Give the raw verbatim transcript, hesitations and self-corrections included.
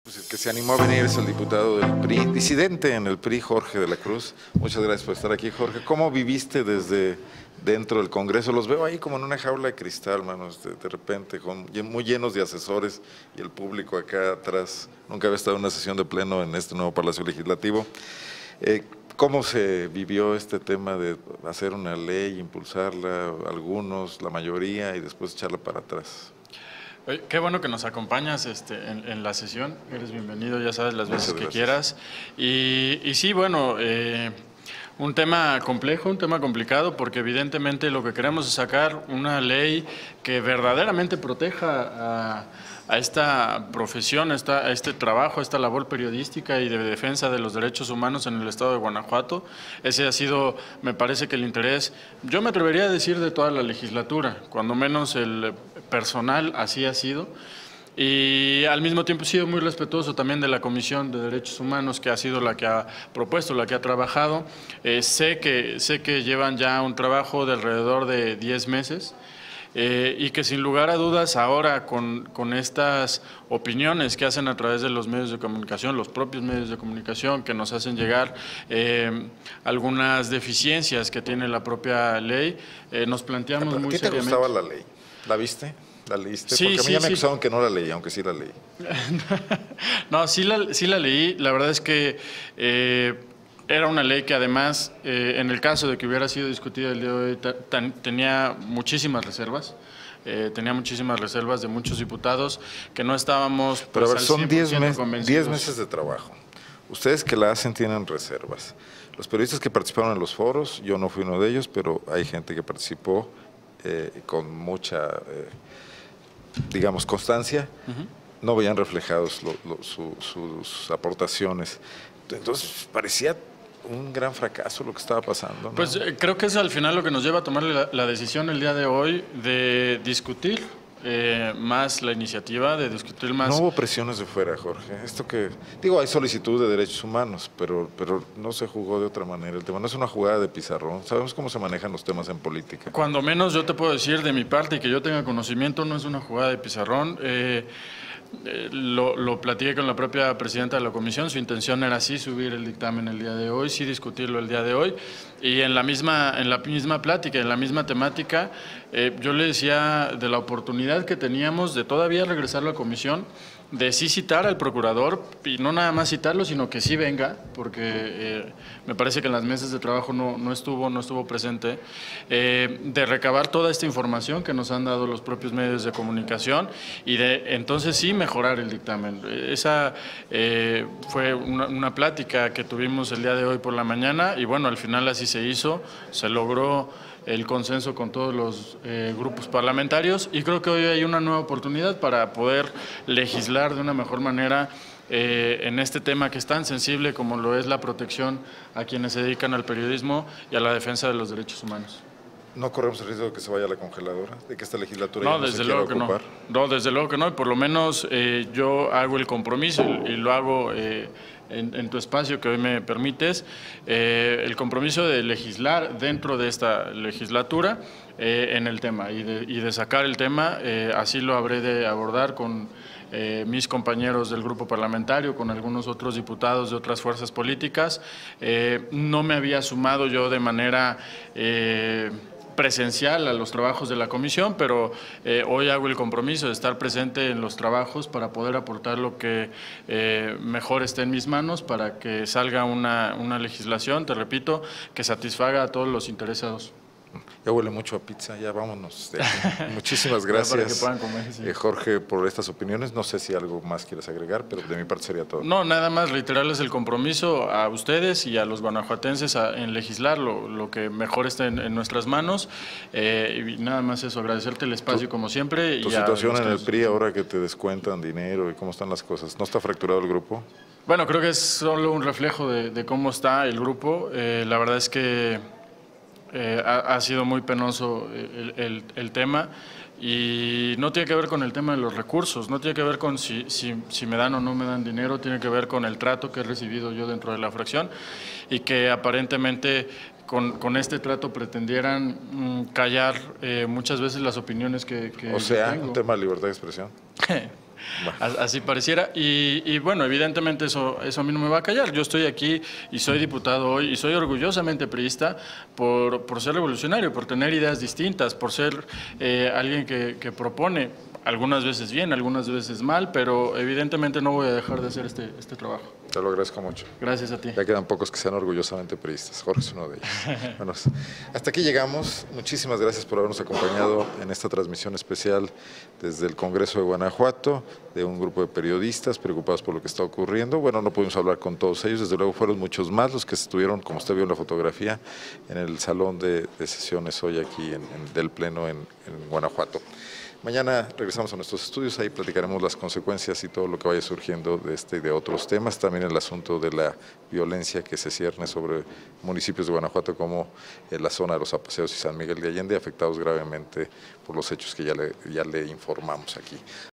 Pues el que se animó a venir es el diputado del P R I, disidente en el P R I, Jorge de la Cruz. Muchas gracias por estar aquí, Jorge. ¿Cómo viviste desde dentro del Congreso? Los veo ahí como en una jaula de cristal, manos, de, de repente, con, muy llenos de asesores y el público acá atrás. Nunca había estado en una sesión de pleno en este nuevo Palacio Legislativo. Eh, ¿Cómo se vivió este tema de hacer una ley, impulsarla, algunos, la mayoría, y después echarla para atrás? Oye, qué bueno que nos acompañas este, en, en la sesión. Eres bienvenido, ya sabes, las veces que quieras. Y, y sí, bueno, eh, un tema complejo, un tema complicado, porque evidentemente lo que queremos es sacar una ley que verdaderamente proteja a, a esta profesión, a, esta, a este trabajo, a esta labor periodística y de defensa de los derechos humanos en el estado de Guanajuato. Ese ha sido, me parece que el interés, yo me atrevería a decir, de toda la legislatura, cuando menos el personal así ha sido. Y al mismo tiempo he sido muy respetuoso también de la Comisión de Derechos Humanos, que ha sido la que ha propuesto, la que ha trabajado. Eh, sé que, sé que llevan ya un trabajo de alrededor de diez meses. Eh, y que sin lugar a dudas ahora con, con estas opiniones que hacen a través de los medios de comunicación, los propios medios de comunicación que nos hacen llegar eh, algunas deficiencias que tiene la propia ley, eh, nos planteamos ¿A muy ti te seriamente. gustaba la ley? ¿La viste? ¿La leíste? Sí, Porque a mí sí, ya me sí. acusaron que no la leí, aunque sí la leí. No, sí la, sí la leí. La verdad es que eh, era una ley que además, eh, en el caso de que hubiera sido discutida el día de hoy, tan, tenía muchísimas reservas. Eh, tenía muchísimas reservas de muchos diputados que no estábamos pues, Pero a ver, al son diez convencidos. meses de trabajo. Ustedes que la hacen tienen reservas. Los periodistas que participaron en los foros, yo no fui uno de ellos, pero hay gente que participó eh, con mucha, eh, digamos, constancia. Uh-huh. No veían reflejados lo, lo, su, sus aportaciones. Entonces parecía un gran fracaso lo que estaba pasando, ¿no? Pues eh, creo que es al final lo que nos lleva a tomar la, la decisión el día de hoy de discutir eh, más la iniciativa, de discutir más... No hubo presiones de fuera, Jorge. Esto que, digo, hay solicitud de derechos humanos, pero, pero no se jugó de otra manera. El tema no es una jugada de pizarrón. Sabemos cómo se manejan los temas en política. Cuando menos yo te puedo decir de mi parte y que yo tenga conocimiento, no es una jugada de pizarrón. Eh, Eh, lo, lo platiqué con la propia presidenta de la comisión. Su intención era sí subir el dictamen el día de hoy, sí discutirlo el día de hoy, y en la misma, en la misma plática, en la misma temática, eh, yo le decía de la oportunidad que teníamos de todavía regresar a la comisión, de sí citar al procurador, y no nada más citarlo, sino que sí venga, porque eh, me parece que en las mesas de trabajo no, no estuvo, no estuvo presente, eh, de recabar toda esta información que nos han dado los propios medios de comunicación y de entonces sí mejorar el dictamen. Esa eh, fue una, una plática que tuvimos el día de hoy por la mañana y bueno, al final así se hizo, se logró el consenso con todos los eh, grupos parlamentarios y creo que hoy hay una nueva oportunidad para poder legislar de una mejor manera eh, en este tema que es tan sensible como lo es la protección a quienes se dedican al periodismo y a la defensa de los derechos humanos. ¿No corremos el riesgo de que se vaya a la congeladora? ¿De que esta legislatura no, ya no desde se luego quiera que ocupar? No. no, desde luego que no, y por lo menos eh, yo hago el compromiso y, y lo hago eh, en, en tu espacio que hoy me permites, eh, el compromiso de legislar dentro de esta legislatura eh, en el tema y de, y de sacar el tema, eh, así lo habré de abordar con Eh, mis compañeros del grupo parlamentario, con algunos otros diputados de otras fuerzas políticas. Eh, no me había sumado yo de manera eh, presencial a los trabajos de la comisión, pero eh, hoy hago el compromiso de estar presente en los trabajos para poder aportar lo que eh, mejor esté en mis manos para que salga una, una legislación, te repito, que satisfaga a todos los interesados. Ya huele mucho a pizza, ya vámonos. Muchísimas gracias, para que puedan comer, sí. eh, Jorge, por estas opiniones. No sé si algo más quieres agregar, pero de mi parte sería todo. No, nada más reiterarles el compromiso a ustedes y a los guanajuatenses a, en legislar lo, lo que mejor esté en, en nuestras manos. Eh, y nada más eso, agradecerte el espacio tu, como siempre. ¿Tu y situación en el P R I ahora que te descuentan dinero y cómo están las cosas? ¿No está fracturado el grupo? Bueno, creo que es solo un reflejo de, de cómo está el grupo. Eh, la verdad es que Eh, ha, ha sido muy penoso el, el, el tema y no tiene que ver con el tema de los recursos, no tiene que ver con si, si, si me dan o no me dan dinero, tiene que ver con el trato que he recibido yo dentro de la fracción y que aparentemente con, con este trato pretendieran mmm, callar eh, muchas veces las opiniones que, que O sea, tengo. un tema de libertad de expresión. Bueno. Así pareciera. Y, y bueno, evidentemente eso, eso a mí no me va a callar. Yo estoy aquí y soy diputado hoy y soy orgullosamente priista por, por ser revolucionario, por tener ideas distintas, por ser eh, alguien que, que propone, algunas veces bien, algunas veces mal, pero evidentemente no voy a dejar de hacer este, este trabajo. Te lo agradezco mucho. Gracias a ti. Ya quedan pocos que sean orgullosamente priistas. Jorge es uno de ellos. Bueno, hasta aquí llegamos. Muchísimas gracias por habernos acompañado en esta transmisión especial desde el Congreso de Guanajuato, de un grupo de periodistas preocupados por lo que está ocurriendo. Bueno, no pudimos hablar con todos ellos, desde luego fueron muchos más los que estuvieron, como usted vio en la fotografía, en el salón de, de sesiones hoy aquí en, en, del Pleno en, en Guanajuato. Mañana regresamos a nuestros estudios, ahí platicaremos las consecuencias y todo lo que vaya surgiendo de este y de otros temas. También el asunto de la violencia que se cierne sobre municipios de Guanajuato como en la zona de los Apaseos y San Miguel de Allende, afectados gravemente por los hechos que ya le, ya le informamos aquí.